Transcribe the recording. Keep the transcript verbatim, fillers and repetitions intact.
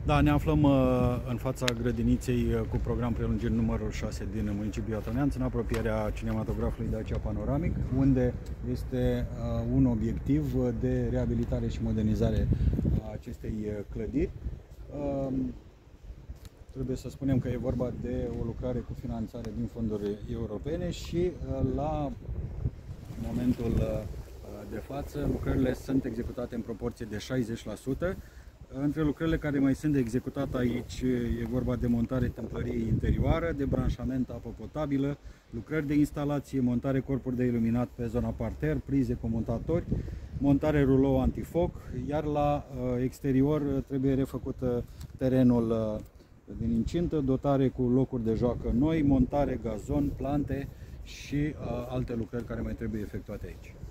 Da, ne aflăm uh, în fața grădiniței uh, cu program prelungit numărul șase din municipiul Iatoneanț, în apropierea cinematografului Dacia Panoramic, unde este uh, un obiectiv de reabilitare și modernizare a acestei uh, clădiri. Uh, trebuie să spunem că e vorba de o lucrare cu finanțare din fonduri europene și uh, la momentul uh, de față lucrările sunt executate în proporție de șaizeci la sută. Între lucrările care mai sunt de executat aici e vorba de montare tâmplărie interioară, de branșament apă potabilă, lucrări de instalație, montare corpuri de iluminat pe zona parter, prize comutatori, montare rulou antifoc, iar la exterior trebuie refăcut terenul din incintă, dotare cu locuri de joacă noi, montare gazon, plante și alte lucrări care mai trebuie efectuate aici.